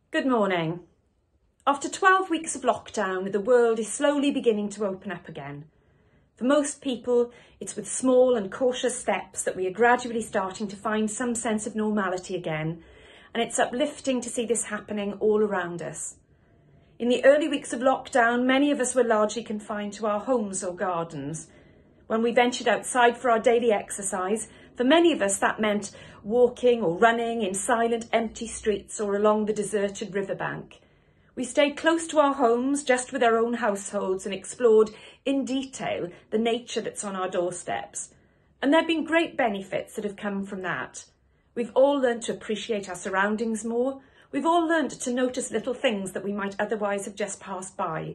Good morning. After 12 weeks of lockdown, the world is slowly beginning to open up again. For most people, it's with small and cautious steps that we are gradually starting to find some sense of normality again, and it's uplifting to see this happening all around us. In the early weeks of lockdown, many of us were largely confined to our homes or gardens. When we ventured outside for our daily exercise, for many of us that meant walking or running in silent, empty streets or along the deserted riverbank. We stayed close to our homes, just with our own households, and explored in detail the nature that's on our doorsteps. And there have been great benefits that have come from that. We've all learned to appreciate our surroundings more. We've all learned to notice little things that we might otherwise have just passed by.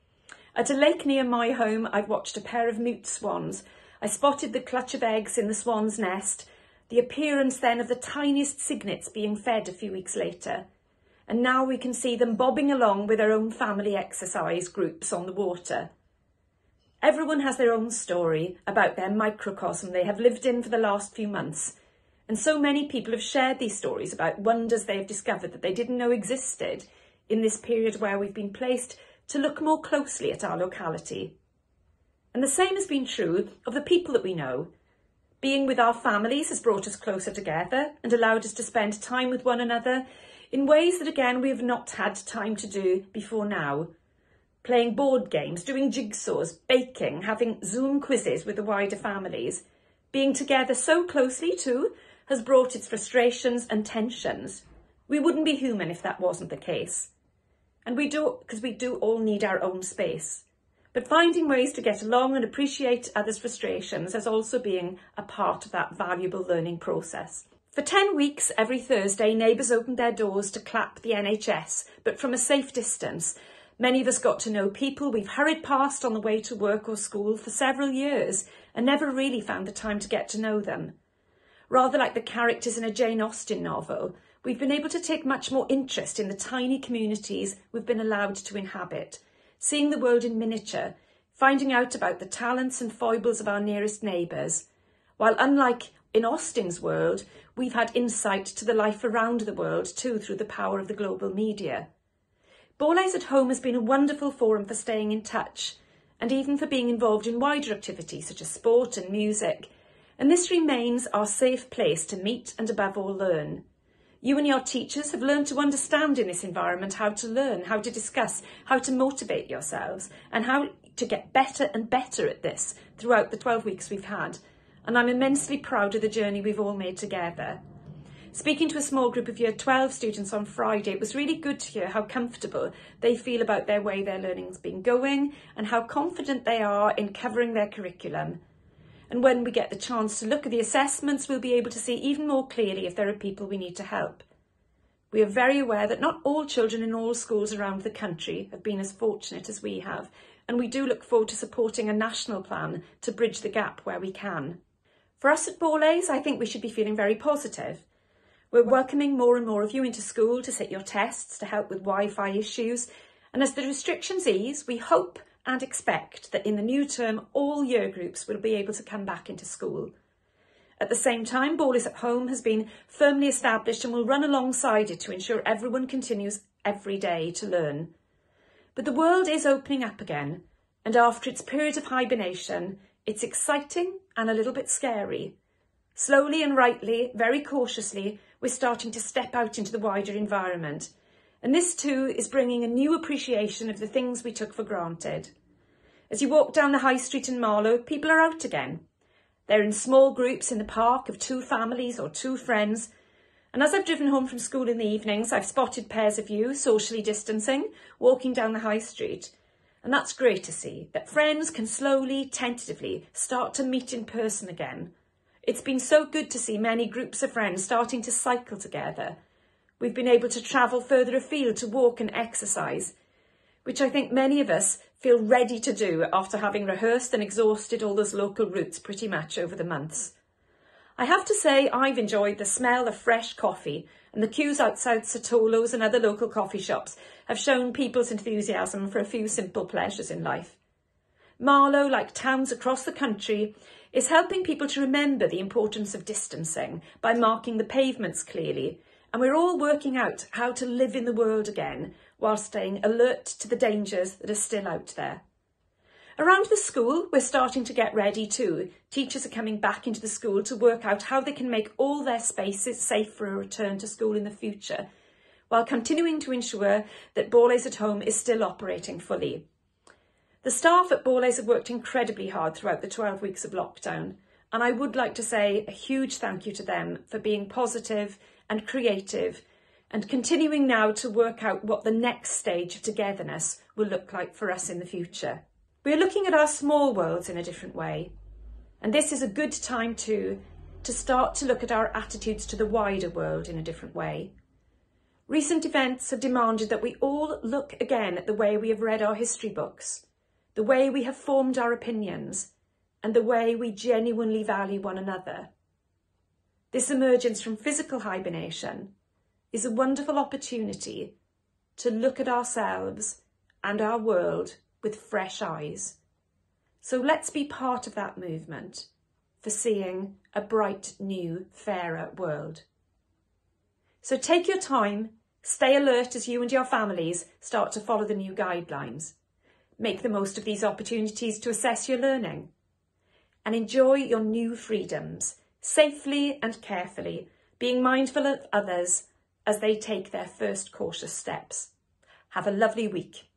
At a lake near my home, I've watched a pair of mute swans. I spotted the clutch of eggs in the swan's nest, the appearance then of the tiniest cygnets being fed a few weeks later. And now we can see them bobbing along with their own family exercise groups on the water. Everyone has their own story about their microcosm they have lived in for the last few months. And so many people have shared these stories about wonders they have discovered that they didn't know existed in this period where we've been placed to look more closely at our locality. And the same has been true of the people that we know. Being with our families has brought us closer together and allowed us to spend time with one another in ways that, again, we have not had time to do before now. Playing board games, doing jigsaws, baking, having Zoom quizzes with the wider families. Being together so closely too has brought its frustrations and tensions. We wouldn't be human if that wasn't the case. And we do, because we do all need our own space. But finding ways to get along and appreciate others' frustrations has also been a part of that valuable learning process. For 10 weeks, every Thursday, neighbours opened their doors to clap the NHS, but from a safe distance. Many of us got to know people we've hurried past on the way to work or school for several years and never really found the time to get to know them. Rather like the characters in a Jane Austen novel, we've been able to take much more interest in the tiny communities we've been allowed to inhabit, seeing the world in miniature, finding out about the talents and foibles of our nearest neighbours, while unlike in Austen's world, we've had insight to the life around the world too through the power of the global media. Borlase at Home has been a wonderful forum for staying in touch and even for being involved in wider activities such as sport and music. And this remains our safe place to meet and above all learn. You and your teachers have learned to understand in this environment how to learn, how to discuss, how to motivate yourselves and how to get better and better at this throughout the 12 weeks we've had. And I'm immensely proud of the journey we've all made together. Speaking to a small group of Year 12 students on Friday, it was really good to hear how comfortable they feel about their way their learning's been going and how confident they are in covering their curriculum. And when we get the chance to look at the assessments, we'll be able to see even more clearly if there are people we need to help. We are very aware that not all children in all schools around the country have been as fortunate as we have, and we do look forward to supporting a national plan to bridge the gap where we can. For us at Borlase, I think we should be feeling very positive. We're welcoming more and more of you into school to sit your tests, to help with Wi-Fi issues, and as the restrictions ease, we hope and expect that in the new term, all year groups will be able to come back into school. At the same time, Borlase at Home has been firmly established and will run alongside it to ensure everyone continues every day to learn. But the world is opening up again, and after its period of hibernation, it's exciting and a little bit scary. Slowly and rightly, very cautiously, we're starting to step out into the wider environment. And this too is bringing a new appreciation of the things we took for granted. As you walk down the high street in Marlow, people are out again. They're in small groups in the park of 2 families or 2 friends. And as I've driven home from school in the evenings, I've spotted pairs of you socially distancing, walking down the high street. And that's great to see, that friends can slowly, tentatively start to meet in person again. It's been so good to see many groups of friends starting to cycle together. We've been able to travel further afield to walk and exercise, which I think many of us feel ready to do after having rehearsed and exhausted all those local routes pretty much over the months. I have to say I've enjoyed the smell of fresh coffee, and the queues outside Satolo's and other local coffee shops have shown people's enthusiasm for a few simple pleasures in life. Marlow, like towns across the country, is helping people to remember the importance of distancing by marking the pavements clearly and we're all working out how to live in the world again while staying alert to the dangers that are still out there. Around the school, we're starting to get ready too. Teachers are coming back into the school to work out how they can make all their spaces safe for a return to school in the future, while continuing to ensure that Borlase at Home is still operating fully. The staff at Borlase have worked incredibly hard throughout the 12 weeks of lockdown, and I would like to say a huge thank you to them for being positive and creative and continuing now to work out what the next stage of togetherness will look like for us in the future. We're looking at our small worlds in a different way, and this is a good time too to start to look at our attitudes to the wider world in a different way. Recent events have demanded that we all look again at the way we have read our history books, the way we have formed our opinions, and the way we genuinely value one another. This emergence from physical hibernation is a wonderful opportunity to look at ourselves and our world with fresh eyes. So let's be part of that movement for seeing a bright, new, fairer world. So take your time, stay alert as you and your families start to follow the new guidelines. Make the most of these opportunities to assess your learning and enjoy your new freedoms safely and carefully, being mindful of others as they take their first cautious steps. Have a lovely week.